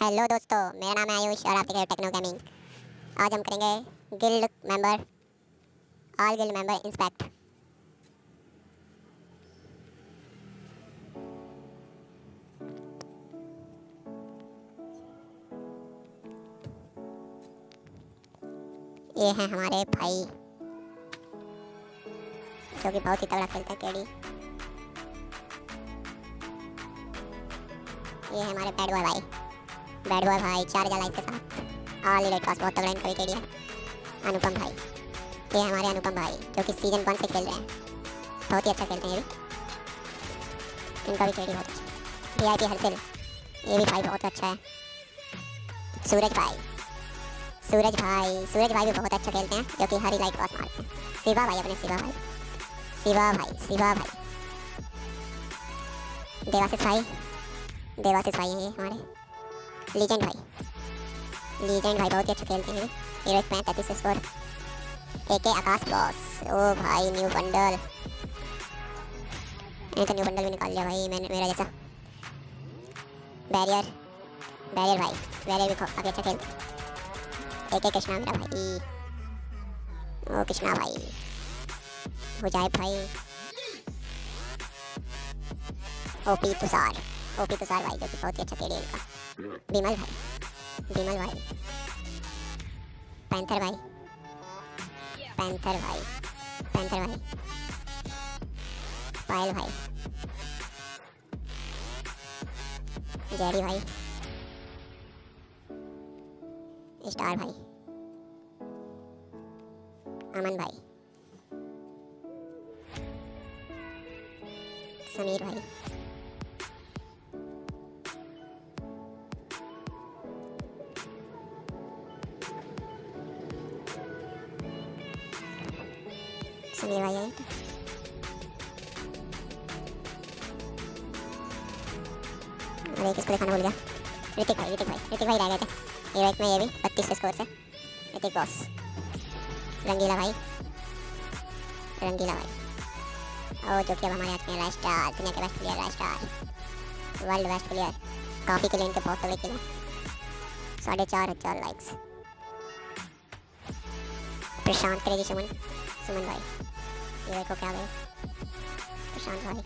Hello दोस्तों, मेरा नाम है आयुष और आप देख रहे हो टेक्नो गेमिंग। आज हम करेंगे guild member, all guild member inspect. ये हैं हमारे भाई जो कि बहुत ही तगड़ा खेलते हैं, केडी। ये है हमारे बैड बॉय भाई 4000 लाइक के साथ ऑल इलीट पास, बहुत तगड़ा इनका केडी है। अनुपम भाई, ये हमारे अनुपम भाई जो कि सीजन 1 से खेल रहे हैं, बहुत ही अच्छा खेलते हैं ये भी। इनका भी केडी बहुत अच्छा। वीआईपी हर्षिल, ये भी भाई बहुत अच्छा है। सूरज भाई भी बहुत अच्छा खेलते हैं, जो कि हर लाइट पास मारते हैं। शिवा भाई, देवाशीष भाई हैं ये हमारे। लीजेंड भाई बहुत ही अच्छा खेलते हैं। Hero 35 score. AK Akash boss, ओ भाई न्यू बंडल, मैंने तो न्यू बंडल भी निकाल लिया भाई, मैंने मेरा जैसा। बैरियर भी काफ़ी अच्छा खेलते हैं। एके कृष्णा मेरा भाई, ओ कृष्णा भाई। हुजैब भाई, ओपी तुषार भाई जो कि बहुत ही अच्छा केडी है इनका। विमल भाई, पैंथर भाई, पायल भाई, जेरी भाई, स्टार भाई, अमन भाई, समीर भाई, है। अरे किसको दिखाना भूल गया। ऋतिक भाई रह गए थे हीरो 1 में, ये भी 32 स्कोर से। ऋतिक बॉस, रंगीला भाई, और जो कि अब हमारे हाथ में रास्टार, दुनिया के best player Raistar, world best player. काफ़ी के लिए इनके बहुत तगड़े खेले, 4500 लाइक्स। प्रशांत क्रेजी सुमन भाई, ये देखो क्या गए प्रशांत भाई,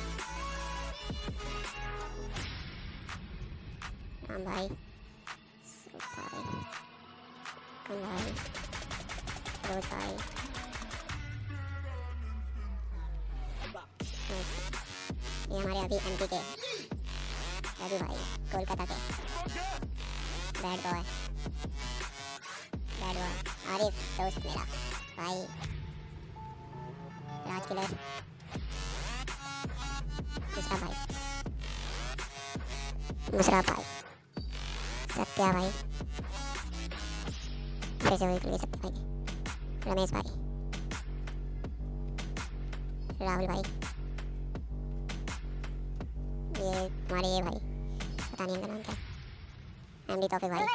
राम भाई, कन भाई, रोज भाई, ये हमारे अभी एमपी के रवि भाई, कोलकाता के। बैड बॉय आरिफ दोस्त मेरा भाई, राज किलर, मुशरफ भाई, सत्या भाई, फिर से वही सत्या भाई, रमेश भाई, राहुल भाई, ये हमारे ये भाई पता नहीं इनका नाम क्या, एमडी तौफीक भाई,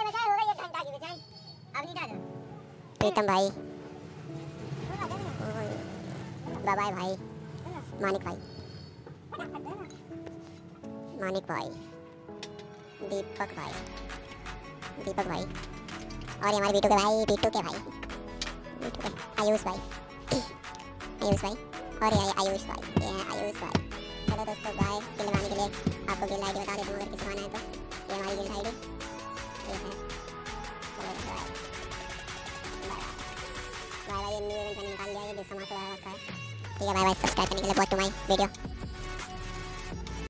प्रीतम भाई, बाबाई भाई, मानिक भाई, दीपक भाई, और ये हमारे बीटू के भाई, आयुष भाई, और ये आयुष भाई। चलो दोस्तों बाय। गिल्ड बनाने के लिए आपको गिल्ड आईडी बता देता हूँ अगर किसी को आना है तो। ये हमारी गिल्ड आईडी ये है। चलो बाय, ये न्यू इवेंट मैंने निकाल लिया, ये 200 मार्क्स लगा रखा है। ठीक है, बाय। सब्सक्राइब करने के लिए बहुत टू माय वीडियो।